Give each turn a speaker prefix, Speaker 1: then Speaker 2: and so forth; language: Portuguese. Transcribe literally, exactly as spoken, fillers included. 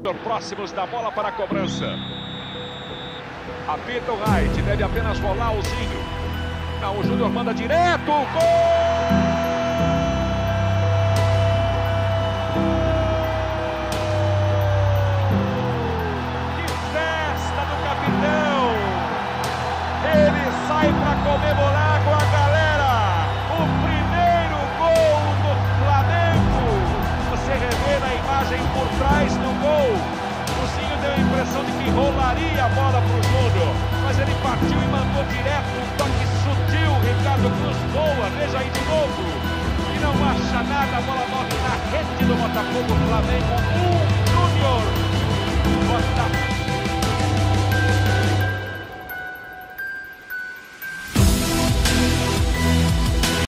Speaker 1: Próximos da bola para a cobrança. Apita o Wright, deve apenas rolar o Zinho. Não, o Júnior manda direto. Gol! Que festa do capitão! Ele sai para comemorar com a galera. O primeiro gol do Flamengo. Você revê na imagem por trás do gol. O Zinho deu a impressão de que rolaria a bola para o Júnior, mas ele partiu e mandou direto, um toque sutil. Ricardo Cruz boa, veja aí de novo. E não acha nada, a bola morre na rede do Botafogo. Flamengo um, Júnior. Botafogo.